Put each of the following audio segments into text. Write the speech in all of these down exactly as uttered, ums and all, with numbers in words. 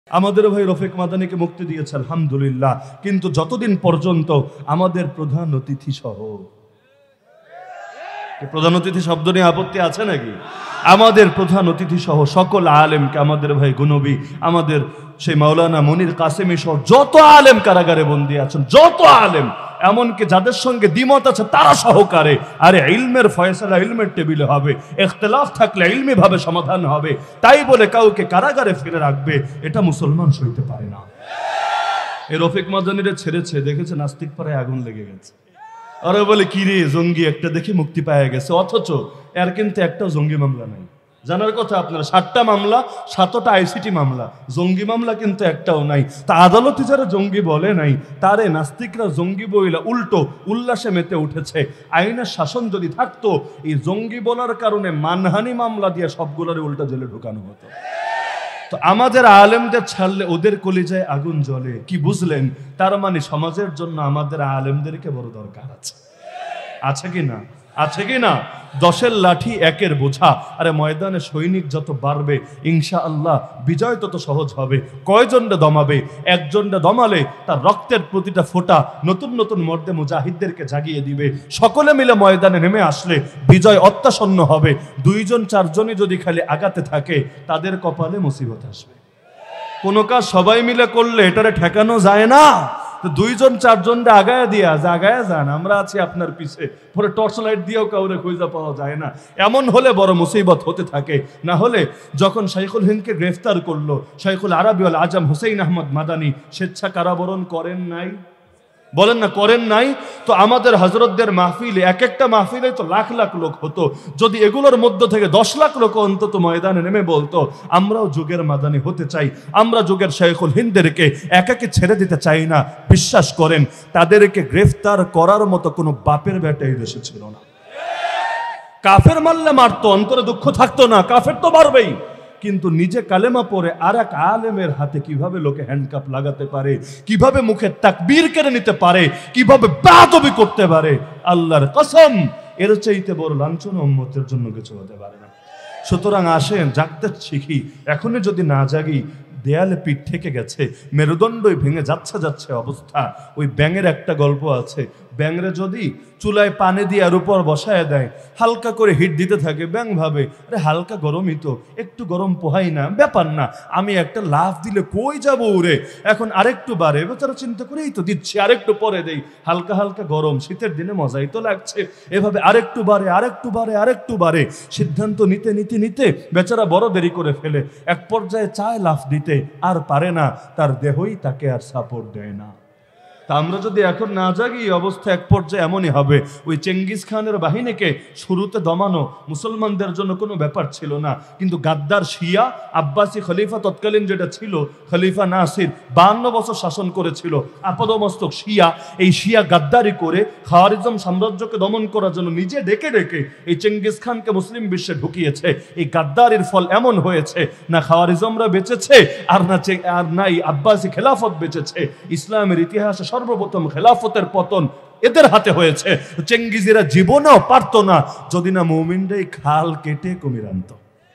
আমাদের ভাই রফিক মাদানিকে মুক্তি দিয়েছে আলহামদুলিল্লাহ, কিন্তু যতদিন পর্যন্ত আমাদের প্রধান অতিথি সহ, প্রধান অতিথি শব্দ নিয়ে আপত্তি আছে নাকি? আমাদের প্রধান অতিথি সহ সকল আলেমকে, আমাদের ভাই গুনবী, আমাদের সেই মাওলানা মনির কাসেমি সহ যত আলেম কারাগারে বন্দী আছেন, যত আলেম, এমনকি যাদের সঙ্গে দ্বিমত আছে তারা সহকারে, আরে ইলমের ফয়সালা ইলমের টেবিলে হবে, ইখতিলাফ থাকলে ইলমি ভাবে সমাধান হবে, তাই বলে কাউকে কারাগারে ফেলে রাখবে, এটা মুসলমান সইতে পারে না। এই রফিক মাদানিরে ছেড়েছে, দেখেছে নাস্তিক পাড়ায় আগুন লেগে গেছে। আরে বলে কি রে জঙ্গি একটা দেখে মুক্তি পাওয়া গেছে, অথচ এর কিন্তু একটাও জঙ্গি মামলা নাই। জানার কথা আপনার, সাতটা মামলা, সাতটা আইসিটি মামলা, জঙ্গি মামলা কিন্তু একটাও নাই। তা আদালতে যারা জঙ্গি বলে নাই, তারে নাস্তিকরা জঙ্গি বইলা উল্টো উল্লাসে মেতে উঠেছে। আইনের শাসন যদি থাকতো, এই জঙ্গি বলার কারণে মানহানি মামলা দিয়ে সবগুলোরে উল্টা জেলে ঢুকানো হতো। তো আমাদের আলেমদের ছাড়লে ওদের কলিজায় আগুন জ্বলে, কি বুঝলেন? তার মানে সমাজের জন্য আমাদের আলেমদেরকে বড় দরকার আছে, আছে কি না? আছে কি না? দশের লাঠি একের বোঝা। আরে ময়দানে সৈনিক যত বাড়বে ইনশাআল্লাহ বিজয় তত সহজ হবে। কয়জনটা দমাবে? একজনটা দমালে তার রক্তের প্রতিটা ফোঁটা নতুন নতুন মর্দে মুজাহিদদেরকে জাগিয়ে দিবে। সকলে মিলে ময়দানে নেমে আসলে বিজয় অত্যাসন্ন হবে। দুইজন চারজনই যদি খালি আগাতে থাকে, তাদের কপালে মুসিবত আসবে। কোনো কাজ সবাই মিলে করলে এটারে ঠেকানো যায় না। তো দুইজন চারজনটা আগায় দিয়া জাগায় যান, আমরা আছি আপনার পিছে, পরে টর্চ লাইট দিয়েও কাউরে খুঁজে পাওয়া যায় না। এমন হলে বড় মুসিবত হতে থাকে। না হলে যখন শাইখুল হিন্দকে গ্রেফতার করলো, শাইখুল আরবি ওয়াল আজম হুসাইন আহমদ মাদানী স্বেচ্ছা কারাবরণ করেন নাই? বলেন না করেন নাই? তো আমাদের হযরতদের মাহফিলে, এক একটা মাহফিলে তো লাখ লাখ লোক হতো। যদি এগুলোর মধ্য থেকে দশ লাখ লোক অন্তত ময়দানে নেমে বলতো আমরাও যুগের মাদানি হতে চাই, আমরা যুগের শাইখুল হিন্দদেরকে একাকে ছেড়ে দিতে চাই না, বিশ্বাস করেন তাদেরকে গ্রেফতার করার মতো কোনো বাপের বেটা এই দেশে ছিল না। কাফের মারলে মারতো, অন্তরে দুঃখ থাকতো না, কাফের তো মারবেই, কিন্তু নিজে কালেমা পড়ে আর এক আলেমের হাতে কিভাবে লোকে হ্যান্ডকাপ লাগাতে পারে, কিভাবে মুখে তাকবীর কেড়ে নিতে পারে, কিভাবে বেয়াদবি করতে পারে, আল্লাহর কসম এর চাইতে বড় লাঞ্ছনা উম্মতের জন্য কিছু হতে পারে না। সুতরাং আসেন জাগতে শিখি। এখনই যদি না জাগি, দেয়ালে পিঠ থেকে গেছে, মেরুদণ্ডই ভেঙে যাচ্ছে যাচ্ছে অবস্থা। ওই ব্যাঙের একটা গল্প আছে, ব্যাঙরে যদি চুলায় পানি দিয়ে আর উপর বসায় দেয়, হালকা করে হিট দিতে থাকে, ব্যাঙ ভাবে আরে হালকা গরমই তো, একটু গরম পোহাই না, ব্যাপার না, আমি একটা লাফ দিলে কই যাবো উড়ে, এখন আরেকটু বাড়ে, বেচারা চিন্তা করেই তো দিচ্ছি, আরেকটু পরে দেই, হালকা হালকা গরম, শীতের দিনে মজাই তো লাগছে, এভাবে আরেকটু বাড়ে আরেকটু বাড়ে আরেকটু বাড়ে, সিদ্ধান্ত নিতে নিতে নিতে বেচারা বড় দেরি করে ফেলে। এক পর্যায়ে চায় লাফ দিতে, আর পারে না, তার দেহই তাকে আর সাপোর্ট দেয় না। তা আমরা যদি এখন না জাগি, অবস্থা এক পর্যায়ে এমনই হবে। ওই চেঙ্গিস খানের বাহিনীকে শুরুতে দমানো মুসলমানদের জন্য কোনো ব্যাপার ছিল না, কিন্তু গাদ্দার শিয়া আব্বাসী খলিফা তৎকালীন যেটা ছিল খলিফা নাসির, বাহান্ন বছর শাসন করেছিল, আপাদমস্তক শিয়া। এই শিয়া গাদ্দারি করে খাওয়ারিজম সাম্রাজ্যকে দমন করার জন্য নিজে ডেকে ডেকে এই চেঙ্গিস খানকে মুসলিম বিশ্বে ঢুকিয়েছে। এই গাদ্দারির ফল এমন হয়েছে, না খাওয়ারিজমরা বেঁচেছে, আর না আর না এই আব্বাসী খেলাফত বেঁচেছে। ইসলামের ইতিহাসে সর্বপ্রথম খেলাফতের পতন এদের হাতে হয়েছে। চেঙ্গিজেরা জীবনেও পারতো না যদি না মুমিনরাই খাল কেটে কুমির আনতো।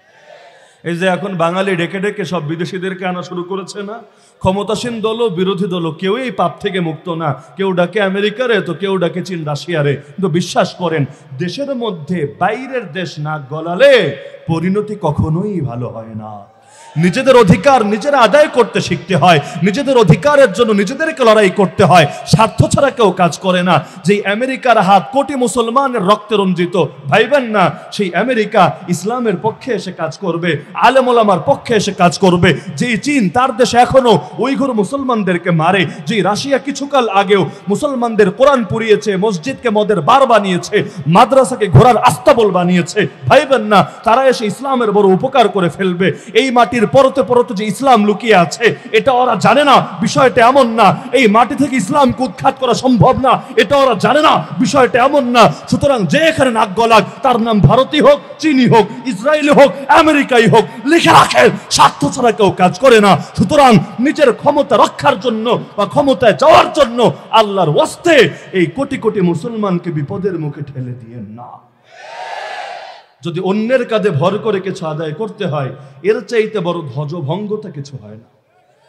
এই যে এখন বাঙালি ডেকে ডেকে সব বিদেশিদেরকে আনা শুরু করেছে না, ক্ষমতাসীন দল ও বিরোধী দল কেউ এই পাপ থেকে মুক্ত না। কেউ ডাকে আমেরিকারে, তো কেউ ডাকে চীন রাশিয়ারে। কিন্তু বিশ্বাস করেন, দেশের মধ্যে বাইরের দেশ নাক গলালে পরিণতি কখনোই ভালো হয় না। নিজেদের অধিকার নিজেরা আদায় করতে শিখতে হয়, নিজেদের অধিকারের জন্য নিজেদেরকে লড়াই করতে হয়। স্বার্থ ছাড়া কেউ কাজ করে না। যেই আমেরিকার হাত কোটি মুসলমানের রক্তে রঞ্জিত, ভাইবেন না সেই আমেরিকা ইসলামের পক্ষে এসে কাজ করবে, আলেম ওলামার পক্ষে এসে কাজ করবে। যেই চীন তার দেশে এখনো উইঘুর মুসলমানদেরকে মারে, যেই রাশিয়া কিছুকাল আগেও মুসলমানদের কোরআন পুড়িয়েছে, মসজিদকে মদের বার বানিয়েছে, মাদ্রাসাকে ঘোড়ার আস্তাবল বানিয়েছে, ভাইবেন না তারা এসে ইসলামের বড় উপকার করে ফেলবে। এই মাটির পরতে পরতে যে ইসলাম লুকিয়ে আছে এটা ওরা জানে না। বিষয়টা এমন না এই মাটি থেকে ইসলামকে উৎখাত করা সম্ভব না, এটা ওরা জানে না। বিষয়টা এমন না। সুতরাং যে এখানে নাক গলাক, তার নাম ভারতী হোক, চীনি হোক, ইসরায়েলি হোক, আমেরিকাই হোক, লিখে রাখেন স্বার্থ ছাড়া কেউ কাজ করে না। সুতরাং নিজের ক্ষমতা রক্ষার জন্য বা ক্ষমতায় যাওয়ার জন্য আল্লাহর ওয়াস্তে এই কোটি কোটি মুসলমানকে বিপদের মুখে ঠেলে দিয়েন না। যদি অন্যের কাঁধে ভর করে কিছু আদায় করতে হয়, এর চাইতে বড় ধ্বজভঙ্গতা কিছু হয় না।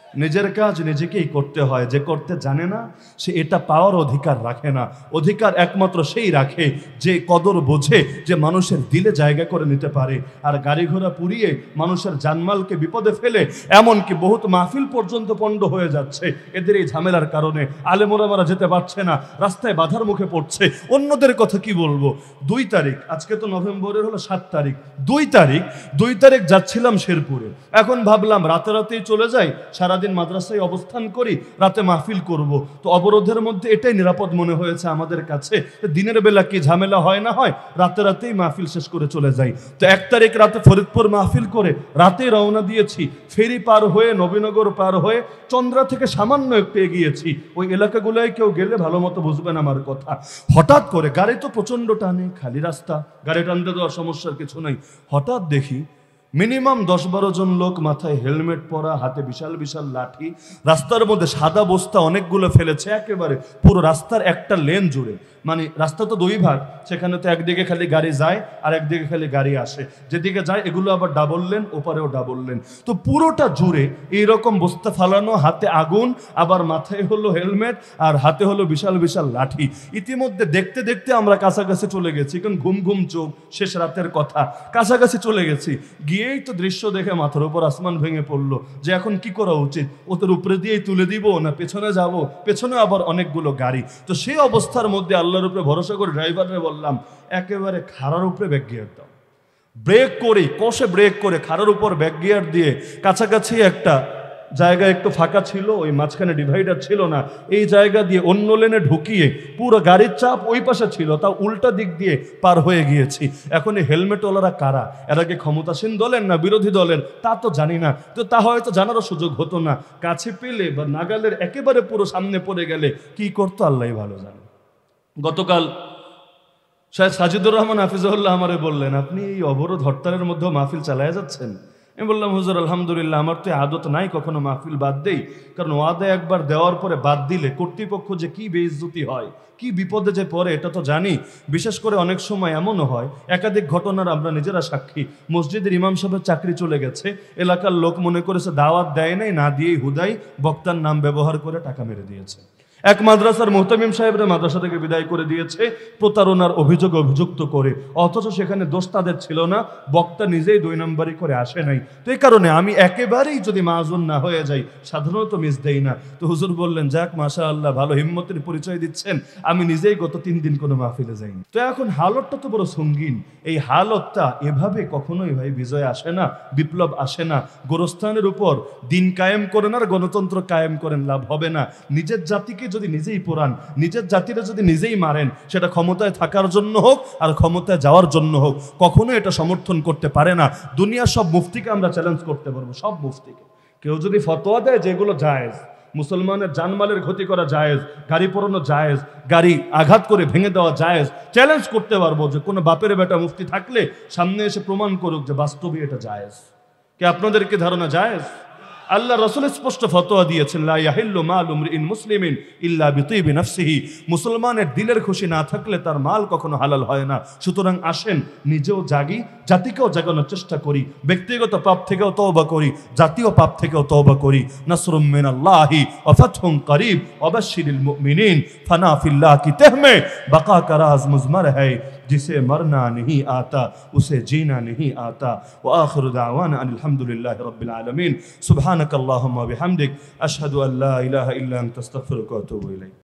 নিজের কাজ নিজেকেই করতে হয়। যে করতে জানে না সে এটা পাওয়ার অধিকার রাখে না। অধিকার একমাত্র সেই রাখে যে কদর বোঝে, যে মানুষের দিলে জায়গা করে নিতে পারে। আর গাড়ি ঘোড়া পুড়িয়ে মানুষের জানমালকে বিপদে ফেলে এমনকি বহুত মাহফিল পর্যন্ত পণ্ড হয়ে যাচ্ছে এদের এই ঝামেলার কারণে। আলেম ওলামারা যেতে পারছে না, রাস্তায় বাধার মুখে পড়ছে। অন্যদের কথা কি বলবো। দুই তারিখ, আজকে তো নভেম্বরের হলো সাত তারিখ, দুই তারিখ দুই তারিখ যাচ্ছিলাম শেরপুরে। এখন ভাবলাম রাতে রাতেই চলে যাই, সারাদিন মাদ্রাসায় অবস্থান করি, রাতে মাহফিল করব। তো অবরোধের মধ্যে এটাই নিরাপদ মনে হয়েছে আমাদের কাছে। দিনের বেলা কি ঝামেলা হয় না হয়, রাতে রাতেই মাহফিল শেষ করে চলে যাই। তো এক তারিখ রাতে ফরিদপুর মাহফিল করে রাতে রওনা দিয়েছি। ফেরি পার হয়ে নবীনগর পার হয়ে চন্দ্রা থেকে সামান্য একটু এগিয়েছি। ওই এলাকাগুলোয় কেউ গেলে ভালো মতো বুঝবেন আমার কথা। হঠাৎ করে গাড়ি তো প্রচন্ড টানে, খালি রাস্তা, গাড়ি টানতে দেওয়ার সমস্যার কিছু নাই। হঠাৎ দেখি মিনিমাম দশ বারো জন লোক, মাথায় হেলমেট পরা, হাতে বিশাল বিশাল লাঠি, রাস্তার মধ্যে সাদা বস্তা অনেকগুলো ফেলেছে একেবারে পুরো রাস্তার একটা লেন জুড়ে। মানে রাস্তা তো দুই ভাগ, সেখানে তো একদিকে খালি গাড়ি যায় আর একদিকে খালি গাড়ি আসে। যেদিকে যায় এগুলো আবার ডাবল লেন, ওপারেও ডাবল লেন। তো পুরোটা জুড়ে এইরকম বস্তা ফালানো, হাতে আগুন, আবার মাথায় হলো হেলমেট আর হাতে হলো বিশাল বিশাল লাঠি। ইতিমধ্যে দেখতে দেখতে আমরা কাছাকাছি চলে গেছি, কারণ ঘুম ঘুম চোখ, শেষ রাতের কথা, কাছাকাছি চলে গেছি। গিয়েই তো দৃশ্য দেখে মাথার উপর আসমান ভেঙে পড়লো যে এখন কি করা উচিত, ওদের উপরে দিয়েই তুলে দিব না পেছনে যাব, পেছনে আবার অনেকগুলো গাড়ি। তো সেই অবস্থার মধ্যে আল্লাহর উপরে ভরসা করে ড্রাইভারে বললাম একেবারে খাড়ার উপরে ব্যাক গিয়ার দাও। ব্রেক করি, কষে ব্রেক করে খাড়ার উপর ব্যাক গিয়ার দিয়ে কাছাকাছি একটা জায়গা একটু ফাঁকা ছিল, ওই মাঝখানে ডিভাইডার ছিল না, এই জায়গা দিয়ে অন্য লেনে ঢুকিয়ে পুরো গাড়ির চাপ ওই পাশে ছিল, তা উল্টা দিক দিয়ে পার হয়ে গিয়েছি। এখন এই হেলমেটওয়ালারা কারা, এরা কি ক্ষমতাসীন দলের না বিরোধী দলের তা তো জানি না। তো তা হয়তো জানারও সুযোগ হতো না। কাছে পেলে বা নাগালের একেবারে পুরো সামনে পড়ে গেলে কি করতো আল্লাহ ভালো জানে। গতকাল শাহেদ সাজিদুর রহমান হাফিজুল্লাহ আমারে বললেন, আপনি এই অবরোধ হরতালের মধ্যেও মাহফিল চালায় যাচ্ছেন। আমি বললাম, হুজুর আলহামদুলিল্লাহ, আমার তো আদত নাই কখনো মাহফিল বাদ দেই, কারণ ওয়াদা একবার দেওয়ার পরে বাদ দিলে কর্তৃপক্ষ যে কি বেইজ্জতি হয়, কি বিপদে যে পড়ে এটা তো জানি। বিশেষ করে অনেক সময় এমনও হয়, একাধিক ঘটনার আমরা নিজেরা সাক্ষী। মসজিদের ইমাম সাহেবের চাকরি চলে গেছে, এলাকার লোক মনে করেছে দাওয়াত দেয় নাই, না দিয়েই হুদাই বক্তার নাম ব্যবহার করে টাকা মেরে দিয়েছে। এক মাদ্রাসার মুহতামিম সাহেবরা মাদ্রাসা থেকে বিদায় করে দিয়েছে প্রতারণার অভিযোগ অভিযুক্ত করে, অথচ সেখানে দোষ তাদের ছিল না, বক্তা নিজেই দুই নম্বরই করে আসে নাই। তো এই কারণে আমি একেবারেই যদি মাযুন না হয়ে যাই সাধারণত মিস দেই না। তো হুজুর বললেন, যাক মাশাআল্লাহ, ভালো হিম্মতের পরিচয় দিচ্ছেন, আমি নিজেই গত তিন দিন কোনো মাহফিলে যাইনি। তো এখন হালতটা তো বড় সঙ্গীন। এই হালতটা এভাবে কখনোই ভাই বিজয় আসে না, বিপ্লব আসে না। গোরস্থানের উপর দিন কায়েম করেন আর গণতন্ত্র কায়েম করেন, লাভ হবে না। নিজের জাতিকে যদি নিজেই পোড়ান, নিজের জাতিরা যদি নিজেই মারেন, সেটা ক্ষমতায় থাকার জন্য হোক আর ক্ষমতায় যাওয়ার জন্য হোক, কখনো এটা সমর্থন করতে পারে না। দুনিয়ার সব মুফতিকে আমরা চ্যালেঞ্জ করতে পারবো, সব মুফতিকে। কেউ যদি ফতোয়া দেয় যেগুলো জায়েজ, মুসলমানের জানমালের ক্ষতি করা জায়েজ, গাড়ি পোড়ানো জায়েজ, গাড়ি আঘাত করে ভেঙে দেওয়া জায়েজ, চ্যালেঞ্জ করতে পারবো যে কোনো বাপের বেটা মুফতি থাকলে সামনে এসে প্রমাণ করুক যে বাস্তবে এটা জায়েজ। কি আপনাদের কি ধারণা জায়েজ? আল্লাহ রাসূল স্পষ্ট ফতোয়া দিয়েছেন, লা ইয়াহিল্লু মালু ইমরিইন মুসলিমিন ইল্লা বিতিবি নাফসিহি। মুসলমানের দিলের খুশি না থাকলে তার মাল কখনো হালাল হয় না। সুতরাং আসেন নিজেও জাগি, জাতিকেও জাগানোর চেষ্টা করি, ব্যক্তিগত পাপ থেকেও তওবা করি, জাতীয় পাপ থেকেও তওবা করি। নাসরুম মিনাল্লাহি ওয়া ফাতহুন করিব ওয়া বাশশিরিল মুমিনিন। ফানা ফিল্লাহ কি তেহমে বাকা কা রাজ মুজমর है, जिसे मरना नहीं आता उसे जीना नहीं आता। व आखिर दावाना अनिल हम्दुलिल्लाहि रब्बिल आलमीन। सुब्हानक अल्लाहुम्मा व बिहम्दिक अशहदु अन ला इलाहा इल्ला अंता अस्तगफिरुका व अतूबु इलैक।